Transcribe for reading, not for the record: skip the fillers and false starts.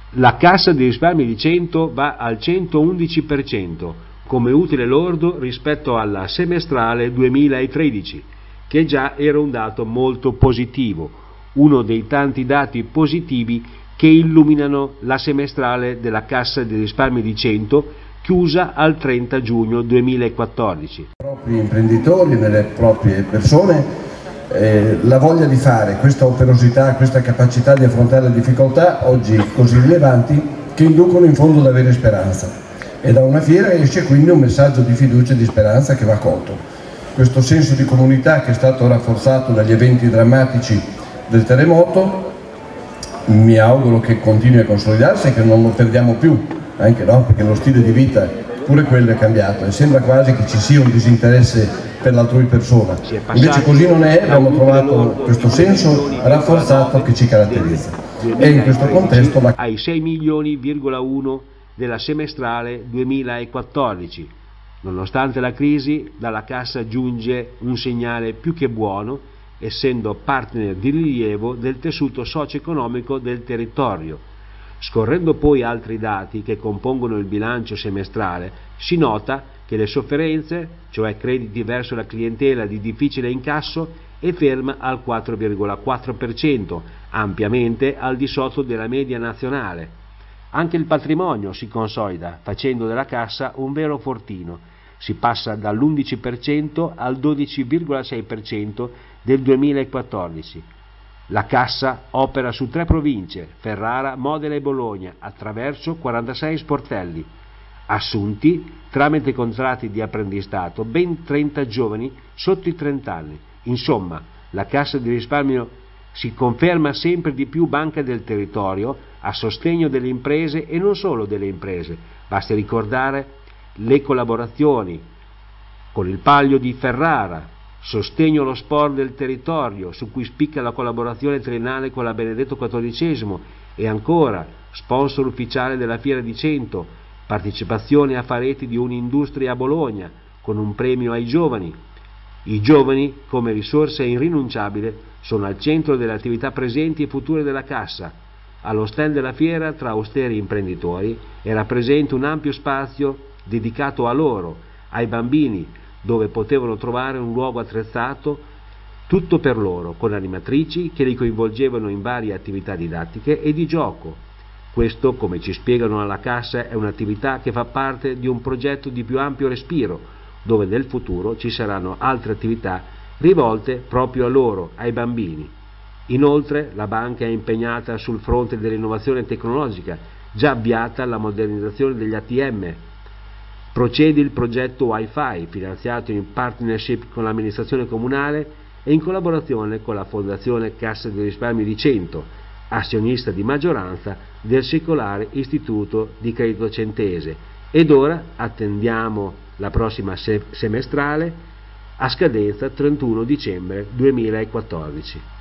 La Cassa dei risparmi di Cento va al 111% come utile lordo rispetto alla semestrale 2013, che già era un dato molto positivo, uno dei tanti dati positivi che illuminano la semestrale della Cassa dei risparmi di Cento, chiusa al 30 giugno 2014. I propri imprenditori, nelle proprie persone, la voglia di fare, questa operosità, questa capacità di affrontare le difficoltà oggi così rilevanti, che inducono in fondo ad avere speranza. E da una fiera esce quindi un messaggio di fiducia e di speranza che va colto. Questo senso di comunità, che è stato rafforzato dagli eventi drammatici del terremoto, mi auguro che continui a consolidarsi e che non lo perdiamo più, anche no, perché lo stile di vita pure quello è cambiato e sembra quasi che ci sia un disinteresse per l'altrui persona. Invece così non è, abbiamo trovato questo senso rafforzato che ci caratterizza. E in questo contesto ai 6 milioni,1 della semestrale 2014. Nonostante la crisi, dalla Cassa giunge un segnale più che buono, essendo partner di rilievo del tessuto socio-economico del territorio. Scorrendo poi altri dati che compongono il bilancio semestrale, si nota che le sofferenze, cioè crediti verso la clientela di difficile incasso, è ferma al 4,4%, ampiamente al di sotto della media nazionale. Anche il patrimonio si consolida, facendo della Cassa un vero fortino. Si passa dall'11% al 12,6% del 2014. La Cassa opera su 3 province, Ferrara, Modena e Bologna, attraverso 46 sportelli. Assunti, tramite contratti di apprendistato, ben 30 giovani sotto i 30 anni. Insomma, la Cassa di risparmio si conferma sempre di più banca del territorio a sostegno delle imprese e non solo delle imprese. Basti ricordare le collaborazioni con il Palio di Ferrara, sostegno allo sport del territorio, su cui spicca la collaborazione triennale con la Benedetto XIV, e ancora sponsor ufficiale della Fiera di Cento, partecipazione a Fareti di un'industria a Bologna, con un premio ai giovani. I giovani, come risorsa irrinunciabile, sono al centro delle attività presenti e future della Cassa. Allo stand della fiera, tra austeri imprenditori, era presente un ampio spazio dedicato a loro, ai bambini, dove potevano trovare un luogo attrezzato tutto per loro, con animatrici che li coinvolgevano in varie attività didattiche e di gioco. Questo, come ci spiegano alla Cassa, è un'attività che fa parte di un progetto di più ampio respiro, dove nel futuro ci saranno altre attività rivolte proprio a loro, ai bambini. Inoltre la banca è impegnata sul fronte dell'innovazione tecnologica, già avviata la modernizzazione degli ATM. Procede il progetto Wi-Fi, finanziato in partnership con l'amministrazione comunale e in collaborazione con la Fondazione Cassa dei Risparmi di Cento, azionista di maggioranza del secolare Istituto di Credito Centese. Ed ora attendiamo la prossima semestrale a scadenza 31 dicembre 2014.